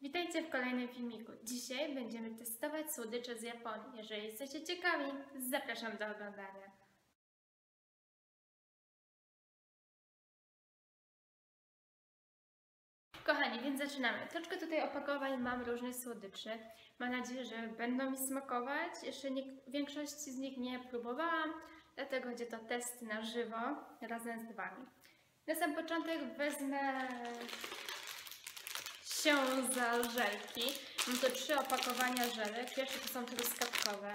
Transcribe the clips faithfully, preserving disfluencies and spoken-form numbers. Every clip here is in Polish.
Witajcie w kolejnym filmiku. Dzisiaj będziemy testować słodycze z Japonii. Jeżeli jesteście ciekawi, zapraszam do oglądania. Kochani, więc zaczynamy. Troszkę tutaj opakowań mam różnych słodyczy. Mam nadzieję, że będą mi smakować. Jeszcze nie, większości z nich nie próbowałam, dlatego będzie to test na żywo razem z Wami. Na sam początek wezmę się za żelki. Mam tu trzy opakowania żelek. Pierwsze to są truskawkowe.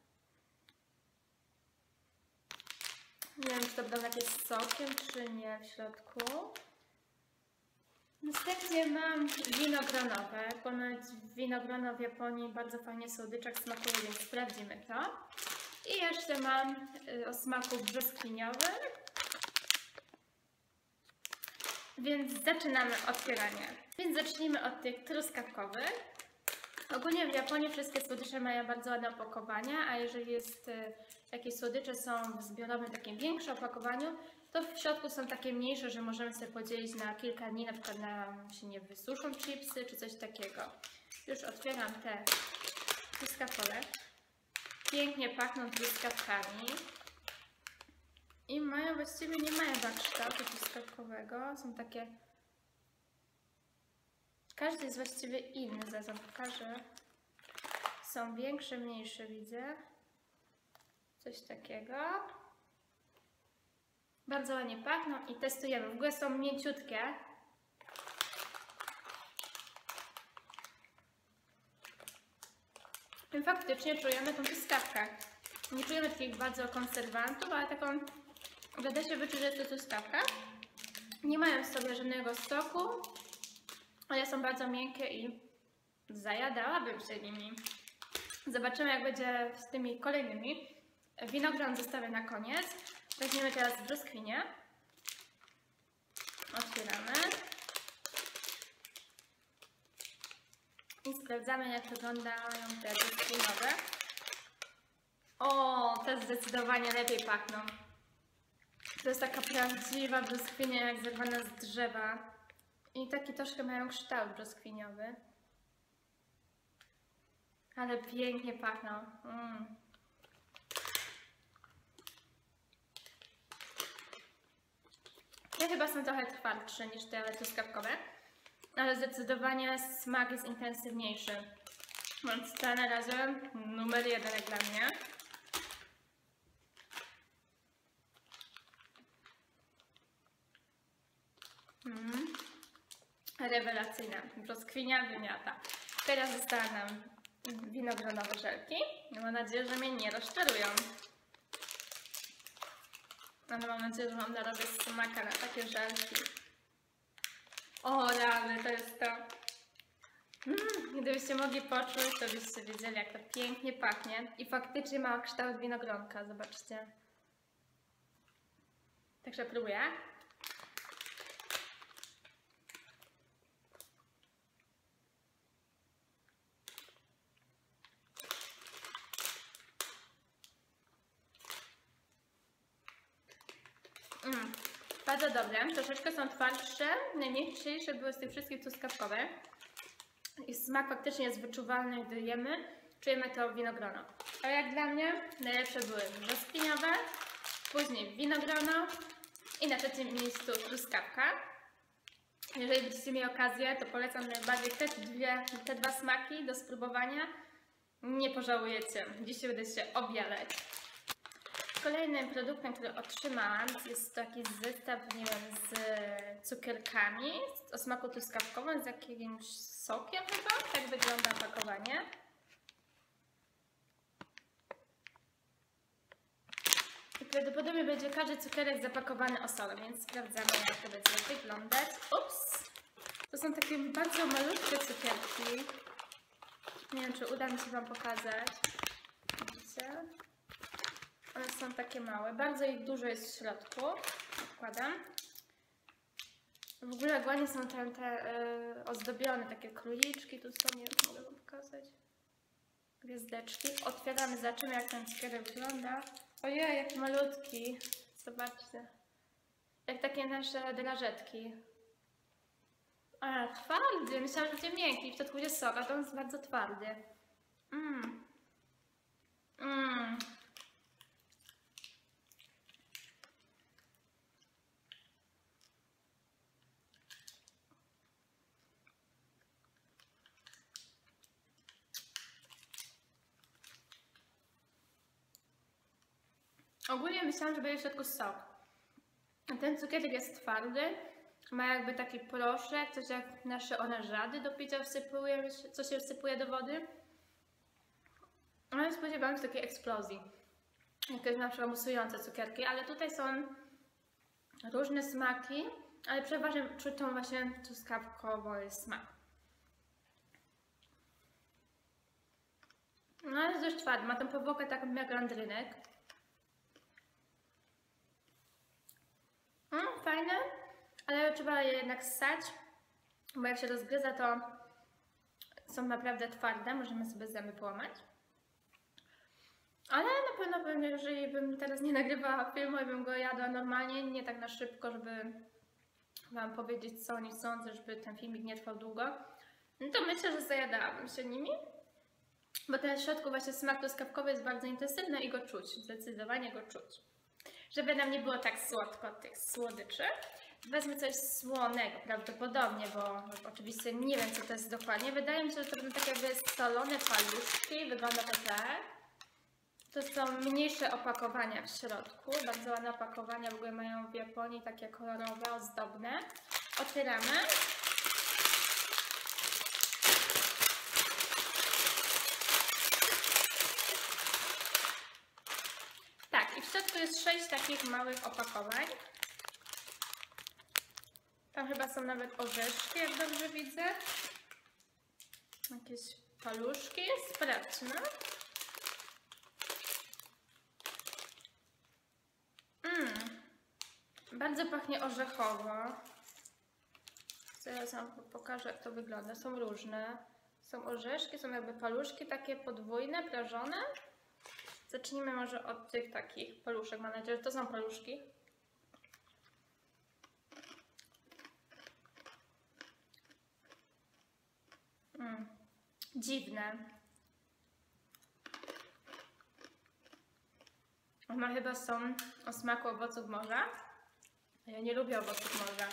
Nie wiem, czy to będą jakieś z sokiem, czy nie w środku. Następnie mam winogronowe. Ponoć winogrono w Japonii bardzo fajnie słodyczek smakuje, więc sprawdzimy to. I jeszcze mam o smaku brzoskwiniowym. Więc zaczynamy otwieranie. Więc zacznijmy od tych truskawkowych. Ogólnie w Japonii wszystkie słodycze mają bardzo ładne opakowania, a jeżeli jest, jakieś słodycze są w zbiorowym takim większym opakowaniu, to w środku są takie mniejsze, że możemy sobie podzielić na kilka dni, na przykład na się nie wysuszą chipsy czy coś takiego. Już otwieram te truskawkowe. Pięknie pachną truskawkami. I mają, właściwie nie mają tak kształtu truskawkowego, są takie... Każdy jest właściwie inny, zaraz wam pokażę. Są większe, mniejsze, widzę. Coś takiego. Bardzo ładnie pachną i testujemy. W ogóle są mięciutkie. I faktycznie czujemy tą truskawkę. Nie czujemy takich bardzo konserwantów, ale taką... Da się wyczuć, że jest to truskawka. Nie mają w sobie żadnego soku, ale są bardzo miękkie i zajadałabym się nimi. Zobaczymy, jak będzie z tymi kolejnymi. Winogron zostawię na koniec. Weźmiemy teraz brzoskwinię. Otwieramy. I sprawdzamy, jak wyglądają te brzoskwiniowe. O, te zdecydowanie lepiej pachną. To jest taka prawdziwa brzoskwinia, jak zerwana z drzewa. I taki troszkę mają kształt brzoskwiniowy. Ale pięknie pachną. Mm. Te chyba są trochę twardsze niż te truskawkowe, ale zdecydowanie smak jest intensywniejszy. Więc ten razem numer jeden jak dla mnie. Mm. Rewelacyjna. Brzoskwinia wymiata. Teraz została nam winogronowe żelki. Mam nadzieję, że mnie nie rozczarują. Ale mam nadzieję, że mam narobię smaka na takie żelki. O, rany, to jest to. Mm, gdybyście mogli poczuć, to byście wiedzieli, jak to pięknie pachnie. I faktycznie ma kształt winogronka, zobaczcie. Także próbuję. Mm, bardzo dobre, troszeczkę są twardsze, najmniejsze były z tych wszystkich truskawkowe. I smak faktycznie jest wyczuwalny, gdy jemy, czujemy to winogrono. Ale jak dla mnie najlepsze były brzoskwiniowe, później winogrono i na trzecim miejscu truskawka. Jeżeli będziecie mieli okazję, to polecam najbardziej te, dwie, te dwa smaki do spróbowania. Nie pożałujecie, dzisiaj będę się objadać. Kolejnym produktem, który otrzymałam, jest taki zestaw, nie wiem, z cukierkami o smaku truskawkowym, z jakimś sokiem chyba. Tak wygląda opakowanie. I prawdopodobnie będzie każdy cukierek zapakowany osolą, więc sprawdzamy, jak to będzie wyglądać. Ups! To są takie bardzo malutkie cukierki. Nie wiem, czy uda mi się Wam pokazać. Widzicie? One są takie małe, bardzo ich dużo jest w środku. Wkładam. W ogóle ładnie są te, te yy, ozdobione, takie króliczki, tu są, nie wiem, mogę Wam pokazać. Gwiazdeczki. Otwieramy, zobaczymy, jak ten cukierek wygląda. Ojej, jaki malutki. Zobaczcie. Jak takie nasze drażetki. A, twardy. Myślałam, że będzie miękki. W środku będzie sok, a to jest bardzo twardy. Mmm. Mmm. Ogólnie myślałam, że będzie w środku sok. Ten cukierek jest twardy, ma jakby taki proszek, coś jak nasze oranżady do picia wsypuje, co się wsypuje do wody. Ale spodziewałam się takiej eksplozji, jakieś na przykład musujące cukierki, ale tutaj są różne smaki, ale przeważnie czuć tą właśnie truskawkowy smak. No ale jest dość twardy, ma tą powłokę taką jak landrynek. Mm, fajne, ale trzeba je jednak ssać, bo jak się rozgryza, to są naprawdę twarde, możemy sobie zęby połamać. Ale na pewno bym, jeżeli bym teraz nie nagrywała filmu i bym go jadła normalnie, nie tak na szybko, żeby Wam powiedzieć, co nie sądzę, żeby ten filmik nie trwał długo, no to myślę, że zajadałabym się nimi, bo ten w środku właśnie smak truskawkowy jest bardzo intensywny i go czuć, zdecydowanie go czuć. Żeby nam nie było tak słodko tych słodyczy, wezmę coś słonego prawdopodobnie, bo oczywiście nie wiem, co to jest dokładnie. Wydaje mi się, że to będą takie jakby solone paluszki, wygląda to tak. To są mniejsze opakowania w środku, bardzo ładne opakowania, w ogóle mają w Japonii takie kolorowe, ozdobne. Otwieramy. Tak, i w środku jest sześć takich małych opakowań. Tam chyba są nawet orzeszki, jak dobrze widzę. Jakieś paluszki, sprawdźmy. Mm, bardzo pachnie orzechowo. Zaraz Wam pokażę, jak to wygląda. Są różne. Są orzeszki, są jakby paluszki takie podwójne, prażone. Zacznijmy może od tych takich paluszek. Mam nadzieję, że to są paluszki. Mm, dziwne. One chyba są o smaku owoców morza. Ja nie lubię owoców morza.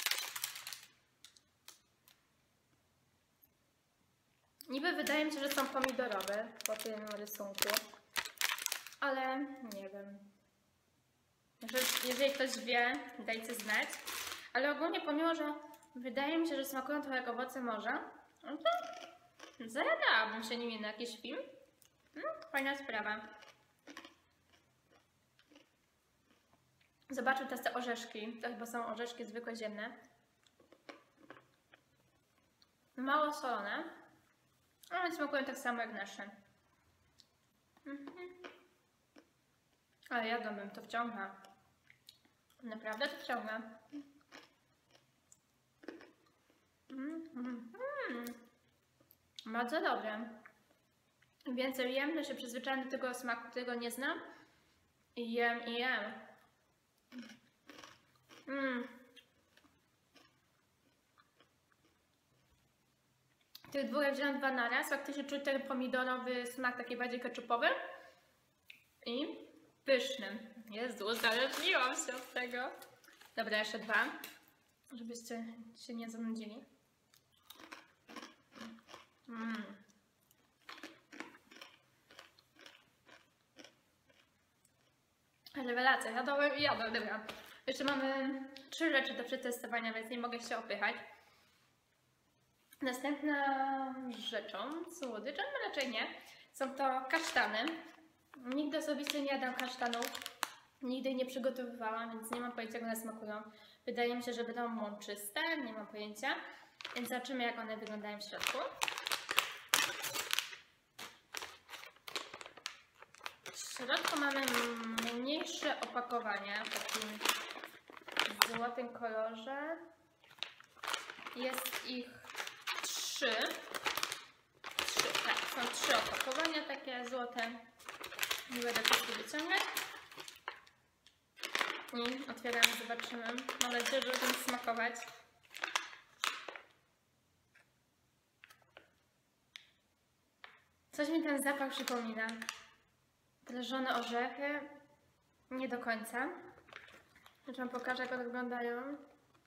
Niby wydaje mi się, że są pomidorowe po tym rysunku. Ale nie wiem. Jeżeli, jeżeli ktoś wie, dajcie znać. Ale ogólnie pomimo, że wydaje mi się, że smakują trochę jak owoce morza, no to zajadałabym się nimi na jakiś film. No, fajna sprawa. Zobaczmy teraz te orzeszki. To chyba są orzeszki zwykłe ziemne. Mało solone. Ale smakują tak samo jak nasze. Mhm. Ale jadłabym, to wciąga. Naprawdę to wciąga. Mm, mm, mm. Bardzo dobre. Im więcej jem, to się przyzwyczaiam do tego smaku, którego nie znam. I jem, i jem. Mm. Tych dwóch ja wziąłam dwa na raz. Faktycznie czuć ten pomidorowy smak, taki bardziej ketchupowy. I pyszny. Jezu, uzależniłam się od tego. Dobra, jeszcze dwa, żebyście się nie zanudzili. Mm. Rewelacja, jadłem i jadłem, dobra. Jeszcze mamy trzy rzeczy do przetestowania, więc nie mogę się opychać. Następną rzeczą, słodyczem, no raczej nie, są to kasztany. Nigdy osobiście nie jadam kasztanów, nigdy nie przygotowywałam, więc nie mam pojęcia, jak one smakują. Wydaje mi się, że będą mączyste, nie mam pojęcia, więc zobaczymy, jak one wyglądają w środku. W środku mamy mniejsze opakowanie w takim złotym kolorze. Jest ich trzy. Trzy, tak, są trzy opakowania takie złote. Nie będę wszystkich wyciągać. I otwieramy, zobaczymy. Mam nadzieję, że będą smakować. Coś mi ten zapach przypomina. Prażone orzechy. Nie do końca. Już wam pokażę, jak one wyglądają.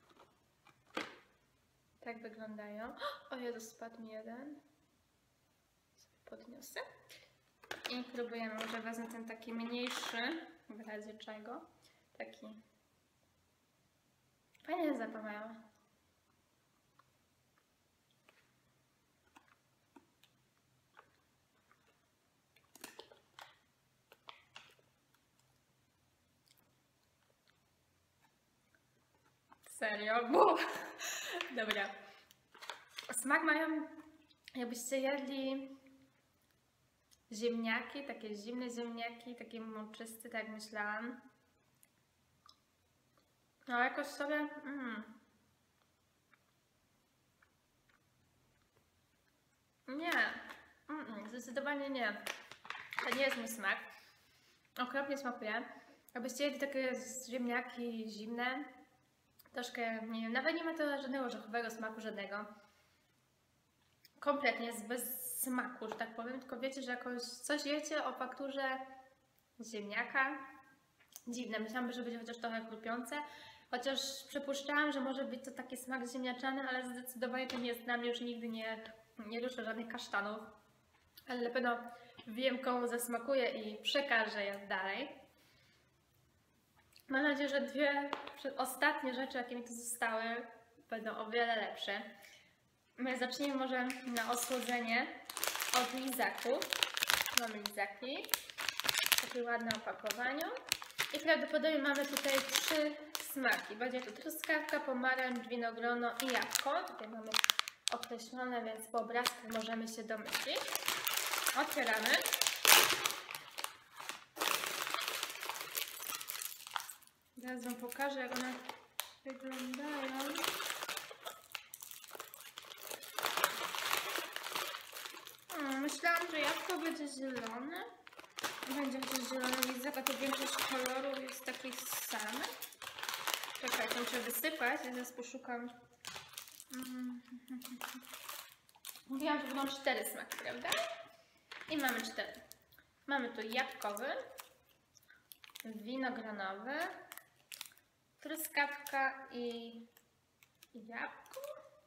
Tak wyglądają. O Jezu, spadł mi jeden. Sobie podniosę. I próbujemy, może wezmę ten taki mniejszy, w razie czego. Taki. Fajny zapach mają. Serio? Bo... Dobra. Smak mają, jakbyście jedli ziemniaki, takie zimne ziemniaki, takie mączyste, tak jak myślałam. No jakoś sobie... Mm. Nie. Mm, zdecydowanie nie. To nie jest mój smak. Okropnie smakuje. Jakbyście jedli takie ziemniaki zimne, troszkę, nie wiem, nawet nie ma to żadnego orzechowego smaku, żadnego. Kompletnie jest bez smaku, że tak powiem, tylko wiecie, że jakoś coś jecie o fakturze ziemniaka. Dziwne, myślałam, że będzie chociaż trochę chrupiące, chociaż przypuszczałam, że może być to taki smak ziemniaczany, ale zdecydowanie to nie jest dla mnie, już nigdy nie, nie ruszę żadnych kasztanów. Ale na pewno wiem, komu zasmakuje i przekażę je dalej. Mam nadzieję, że dwie ostatnie rzeczy, jakie mi tu zostały, będą o wiele lepsze. My zacznijmy może na osłodzenie od lizaków. Mamy lizaki w takim ładnym opakowaniu. I prawdopodobnie mamy tutaj trzy smaki. Będzie tu truskawka, pomarańcz, winogrono i jabłko. Tutaj mamy określone, więc po obrazku możemy się domyślić. Otwieramy. Teraz wam pokażę, jak one wyglądają. Hmm, myślałam, że jabłko będzie zielone. Będzie chociaż zielony lizak, a to większość kolorów jest takich samych. Czekaj, to muszę wysypać, ja zaraz poszukam. Mm. Mówiłam, że będą cztery smaki, prawda? I mamy cztery. Mamy tu jabłkowy, winogronowy, truskawka i jabłko.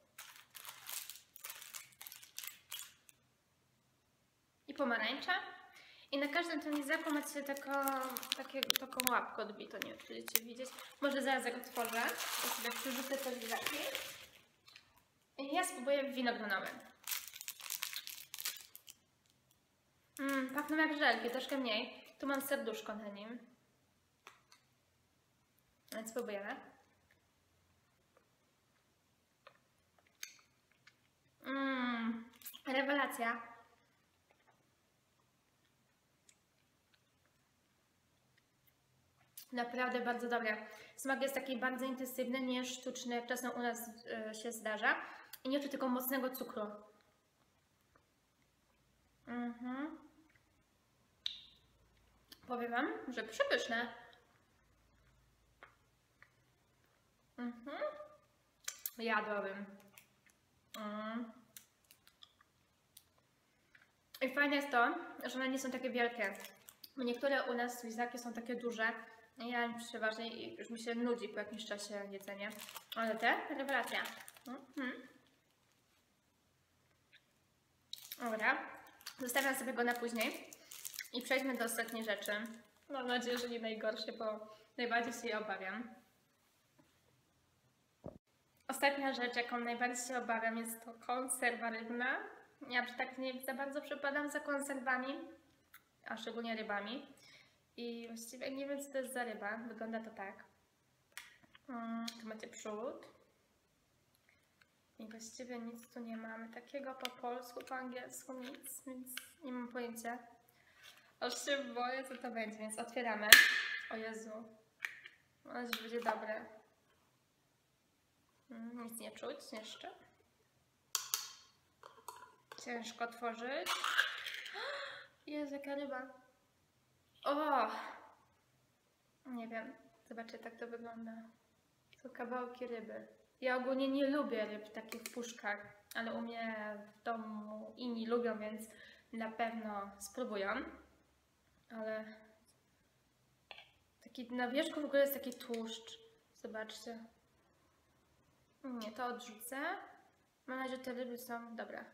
I pomarańcza. I na każdym tym lizaku macie taką, takie, taką łapkę odbitą, nie wiem, czy będziecie widzieć. Może zaraz jak otworzę, to sobie przerzucę te lizaki. I ja spróbuję winogronowy. Mmm, pachną jak żelki, troszkę mniej. Tu mam serduszko na nim. Więc spróbujemy. Mmm, rewelacja. Naprawdę bardzo dobre. Smak jest taki bardzo intensywny, nie sztuczny, jak czasem u nas y, się zdarza. I nie czuć tylko mocnego cukru. Mhm. Powiem wam, że przepyszne. Mhm. Jadłabym. Mm. I fajne jest to, że one nie są takie wielkie. Niektóre u nas lizaki są takie duże. Ja przeważnie już mi się nudzi po jakimś czasie jedzenie. Ale te, rewelacja. Mhm. Dobra. Zostawiam sobie go na później. I przejdźmy do ostatniej rzeczy. Mam nadzieję, że nie najgorsze, bo najbardziej się je obawiam. Ostatnia rzecz, jaką najbardziej się obawiam, jest to konserwa rybna. Ja tak nie za bardzo przepadam za konserwami, a szczególnie rybami. I właściwie nie wiem, co to jest za ryba. Wygląda to tak. Hmm, tu macie przód. I właściwie nic tu nie mamy takiego po polsku, po angielsku, nic, więc nie mam pojęcia. Aż się boję, co to będzie, więc otwieramy. O Jezu. Mam nadzieję, że będzie dobre. Hmm, nic nie czuć jeszcze. Ciężko otworzyć. Jezu, jaka ryba. O! Nie wiem. Zobaczcie, tak to wygląda. To kawałki ryby. Ja ogólnie nie lubię ryb takich w puszkach, ale u mnie w domu inni lubią, więc na pewno spróbują, ale taki na wierzchu w ogóle jest taki tłuszcz. Zobaczcie. Nie, to odrzucę. Mam nadzieję, że te ryby są dobre.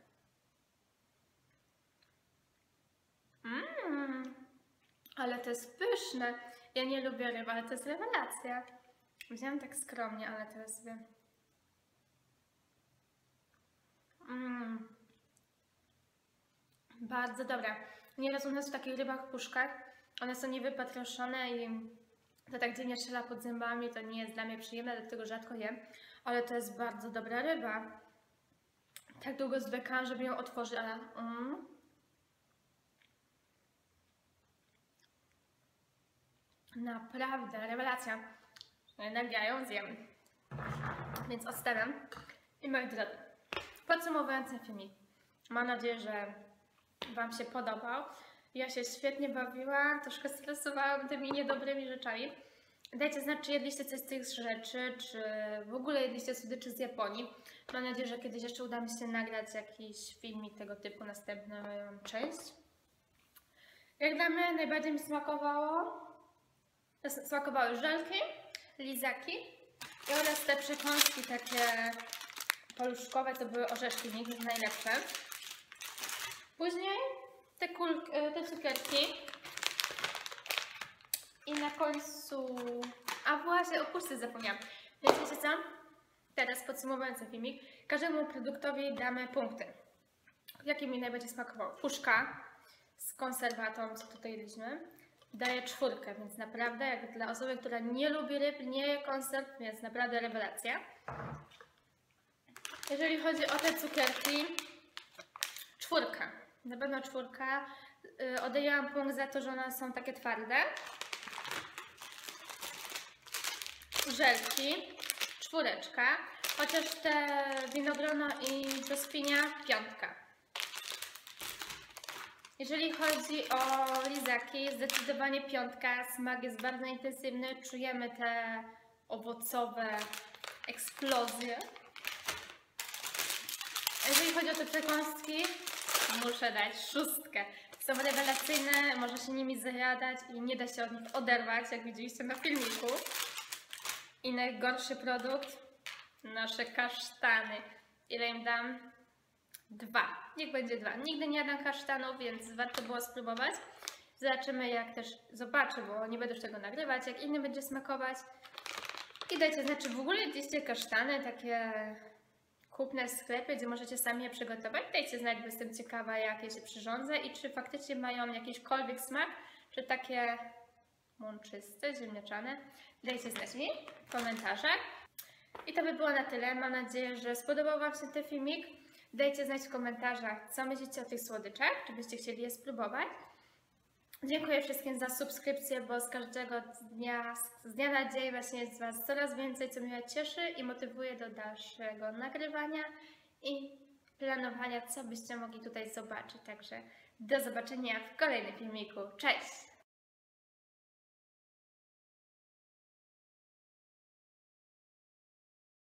Mmm, ale to jest pyszne. Ja nie lubię ryb, ale to jest rewelacja. Wziąłem tak skromnie, ale teraz wiem. Mmm. Bardzo dobre. Nieraz u nas w takich rybach puszkach, one są niewypatroszone i to tak dziwnie strzela pod zębami, to nie jest dla mnie przyjemne, dlatego rzadko jem, ale to jest bardzo dobra ryba. Tak długo zwlekałam, żeby ją otworzyć, ale... Mm. Naprawdę, rewelacja. Jednak ja ją zjem. Więc odstawiam. I moi drodzy, podsumowując ten filmik, mam nadzieję, że Wam się podobał. Ja się świetnie bawiłam, troszkę stresowałam tymi niedobrymi rzeczami. Dajcie znać, czy jedliście coś z tych rzeczy, czy w ogóle jedliście słodyczy z Japonii. Mam nadzieję, że kiedyś jeszcze uda mi się nagrać jakiś filmik tego typu, następną część. Jak dla mnie najbardziej mi smakowało, smakowały żelki, lizaki oraz te przekąski takie paluszkowe, to były orzeszki, nigdy najlepsze. Później te, kul, te cukierki i na końcu, a właśnie o puszce zapomniałam. Więc wiecie co? Teraz podsumowując ten filmik, każdemu produktowi damy punkty. Jaki mi najbardziej smakował? Puszka z konserwatą, co tutaj jedliśmy, daje czwórkę, więc naprawdę jak dla osoby, która nie lubi ryb, nie je konserw, więc naprawdę rewelacja. Jeżeli chodzi o te cukierki, czwórka. Na pewno czwórka. Yy, odejęłam punkt za to, że one są takie twarde. Żelki, czwóreczka. Chociaż te winogrono i brzoskwinia, piątka. Jeżeli chodzi o lizaki, zdecydowanie piątka. Smak jest bardzo intensywny. Czujemy te owocowe eksplozje. Jeżeli chodzi o te przekąski, muszę dać szóstkę. Są rewelacyjne, można się nimi zajadać i nie da się od nich oderwać, jak widzieliście na filmiku. I najgorszy produkt, nasze kasztany. Ile im dam? Dwa. Niech będzie dwa. Nigdy nie jadam kasztanów, więc warto było spróbować. Zobaczymy, jak też zobaczę, bo nie będę już tego nagrywać, jak inny będzie smakować. I dajcie znać, czy w ogóle jedliście kasztany, takie kupne w sklepie, gdzie możecie sami je przygotować. Dajcie znać, bo jestem ciekawa, jak je się przyrządzę i czy faktycznie mają jakiśkolwiek smak, czy takie mączyste, ziemniaczane. Dajcie znać mi w komentarzach. I to by było na tyle. Mam nadzieję, że spodobał Wam się ten filmik. Dajcie znać w komentarzach, co myślicie o tych słodyczach, czy byście chcieli je spróbować. Dziękuję wszystkim za subskrypcję, bo z każdego dnia, z dnia na dzień właśnie jest Was coraz więcej, co mnie cieszy i motywuje do dalszego nagrywania i planowania, co byście mogli tutaj zobaczyć. Także do zobaczenia w kolejnym filmiku. Cześć!